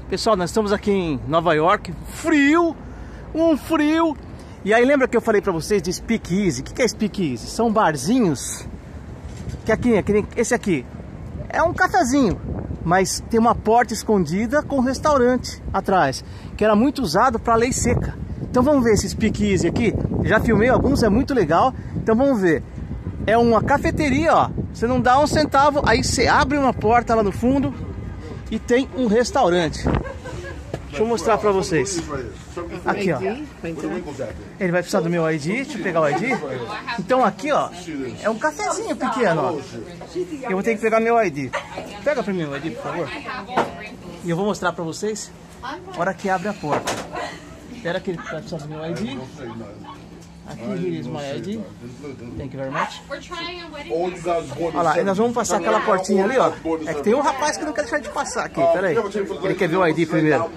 Pessoal, nós estamos aqui em Nova York. Frio, um frio. E aí lembra que eu falei pra vocês de speakeasy? O que é speakeasy? São barzinhos que aqui, esse aqui é um cafezinho, mas tem uma porta escondida com restaurante atrás, que era muito usado para lei seca. Então vamos ver esse speakeasy aqui. Já filmei alguns, é muito legal. Então vamos ver. É uma cafeteria, ó. Você não dá um centavo, aí você abre uma porta lá no fundo e tem um restaurante. Deixa eu mostrar pra vocês. Aqui, ó. Ele vai precisar do meu ID. Deixa eu pegar o ID. Então aqui, ó, é um cafezinho pequeno, ó. Eu vou ter que pegar meu ID. Pega pra mim o ID, por favor. E eu vou mostrar pra vocês a hora que abre a porta. Espera que ele vai precisar do meu ID. Aqui, here is my ID. Thank you very much. Olha lá, e nós vamos passar aquela portinha ali, ó. É que tem um rapaz que não quer deixar de passar aqui, pera aí. Ele quer ver o ID primeiro.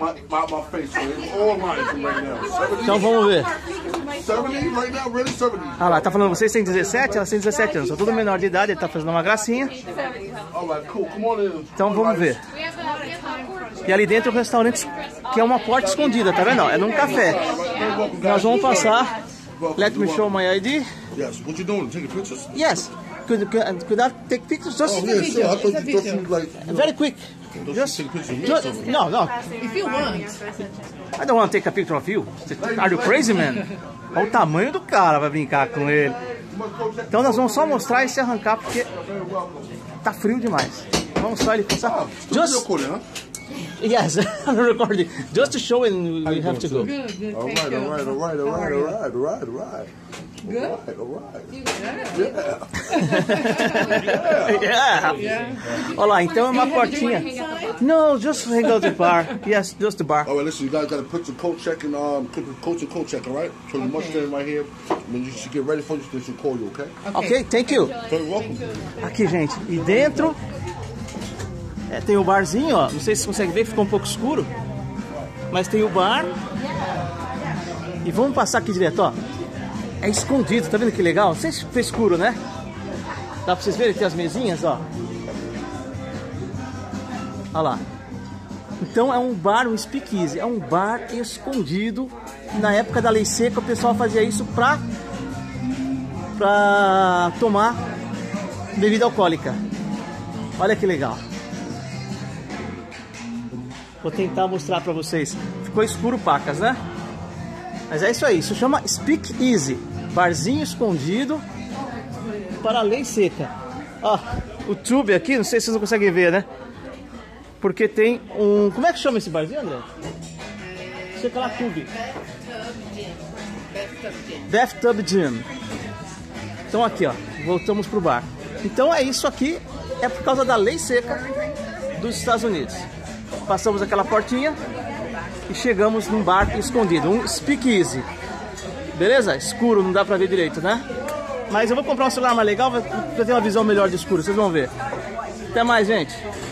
Então vamos ver. Olha lá, tá falando, vocês têm 17, elas têm 17 anos. São tudo menor de idade, ele tá fazendo uma gracinha. Então vamos ver. E ali dentro o restaurante, que é uma porta escondida, tá vendo? É num café. Nós vamos passar. Let me show my ID. Yes. What you doing? Taking pictures? Yes. Could I take pictures? Just Yeah, sure. I thought you like. very quick. Just take pictures. no. If you want. I don't want to take a picture of you. Are you crazy, man? Olha o tamanho do cara, vai brincar com ele. Então nós vamos só mostrar e se arrancar porque tá frio demais. Vamos só ele passar. Just yes, I'm recording. Just to show and we have to go. Good. All Thank right. Good. Yeah. Olha lá, então é uma portinha. No, just hang out the bar. Yes, just the bar. All right, listen, you guys got to put your coat check and put the coat check, all right? So the Mustang right here. When you should get ready for you, they should call you, okay? Ok, thank you. Very welcome. Aqui, gente, e dentro tem o barzinho, ó. Não sei se você consegue ver, ficou um pouco escuro, mas tem o bar. E vamos passar aqui direto, ó. É escondido, tá vendo que legal? Não sei se foi escuro, né? Dá pra vocês verem aqui as mesinhas, ó. Olha lá. Então é um bar, um speakeasy. É um bar escondido. Na época da lei seca o pessoal fazia isso pra tomar bebida alcoólica. Olha que legal. Vou tentar mostrar pra vocês. Ficou escuro, pacas, né? Mas é isso aí. Isso chama speakeasy. Barzinho escondido para a lei seca. Ó, o tube aqui, não sei se vocês não conseguem ver, né? Porque tem um... Como é que chama esse barzinho, André? Sei lá, tube. Bathtub Gym. Então aqui, ó. Voltamos pro bar. Então é isso aqui. É por causa da lei seca dos Estados Unidos. Passamos aquela portinha e chegamos num bar escondido, um speakeasy. Beleza? Escuro, não dá pra ver direito, né? Mas eu vou comprar um celular mais legal pra ter uma visão melhor de escuro, vocês vão ver. Até mais, gente.